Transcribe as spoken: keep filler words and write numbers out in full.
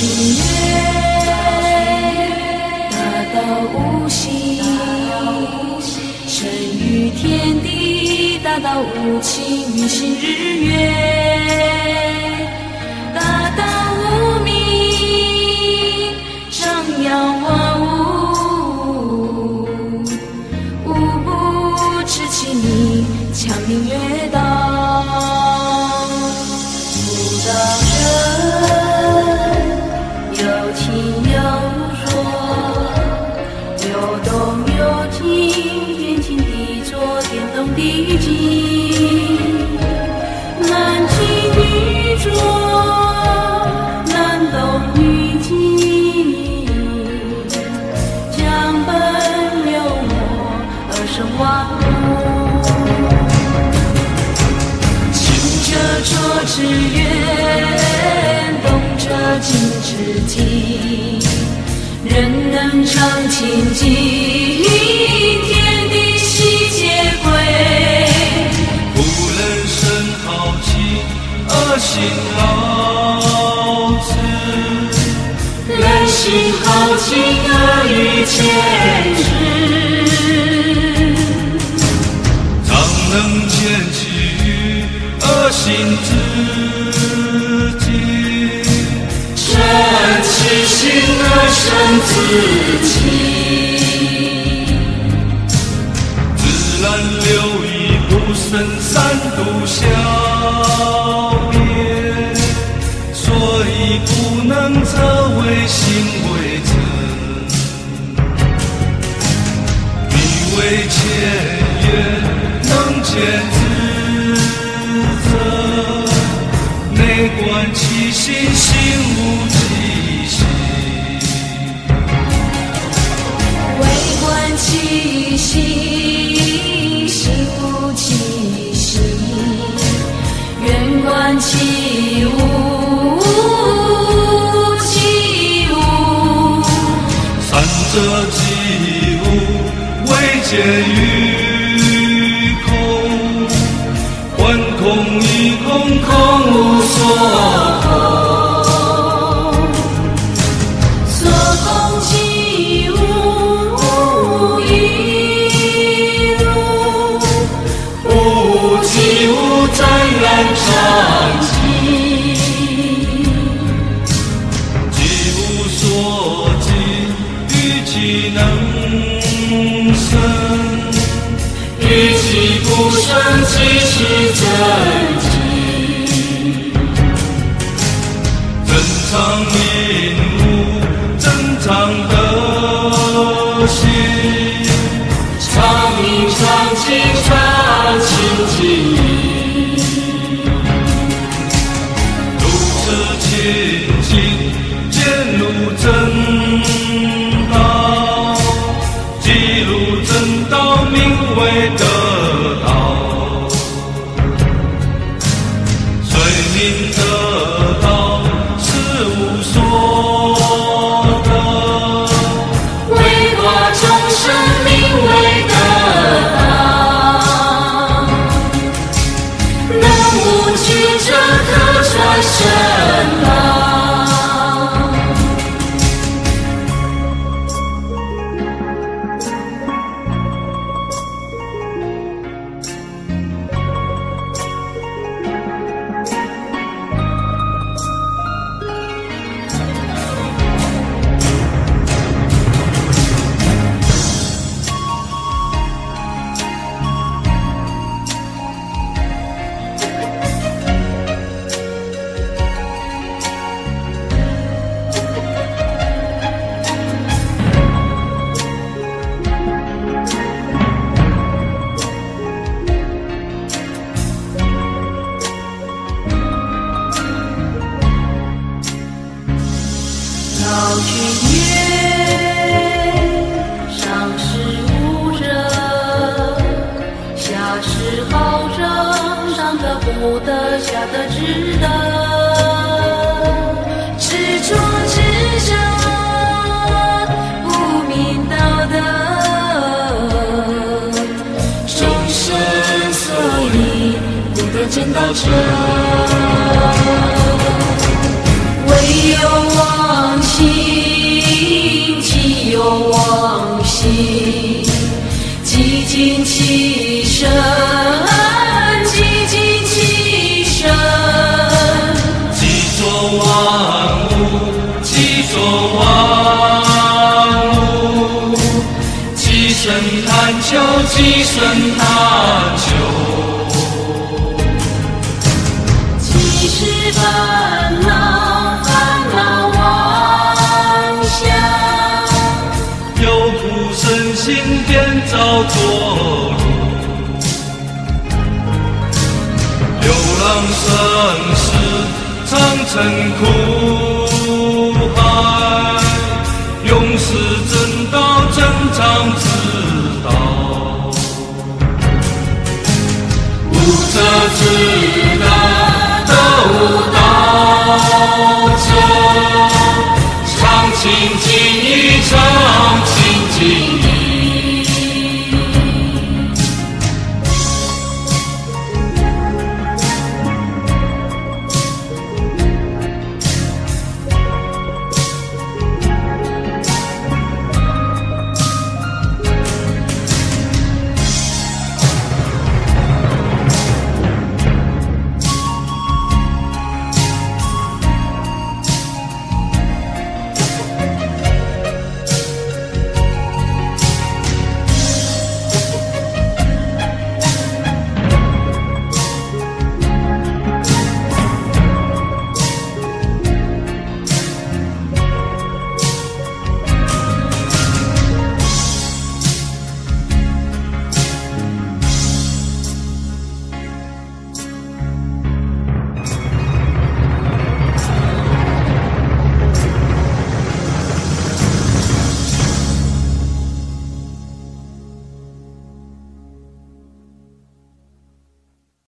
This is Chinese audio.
情月，大道无形，生于天地，大道无情，运行日月，大道无名，上扬万物，无不持其名，强名曰道。悟道人有情有说，有动有静，天经地坐，天动地静，难静于坐，难动于静，将本流我而生万物。清者浊之源，动者静之静，人能常清净，天地悉皆归。 不能生好气，恶行好志； 人心好情，恶欲牵制。 常能见其于恶行自己， 趁其心而生自己， 自然流溢不生三毒消灭，所以不能则为心为真。你为前缘能见自责，内观其心，心无其心。 为观其心，心无其心，愿观其无，其无。 三者即无，未见于空，观空亦空，空无所空。 所空即无，亦无， 无即无，湛然常寂。即无所即，于其能生；于其不生，其实真迹。正常应无，正常德行， 常明常清，常清净。 如此清净，见入正道，即入正道，名为得道。虽名得道，实无所得。 为化众生，名为得道。能无惧者，可传神道。老君曰：上士无人，下士好人，上德不得，下德只得。执着之者，不明道德。众生所以不得正道者，唯有我。 中往昔，寂静其声，寂静其声。 记作万物，记作万物，其声探求，其声探求。 其实烦恼，烦恼妄想， 有苦身心变造作路，流浪生死，长城苦海，永世正道，正常之道，无者之道，得无道者，常清净。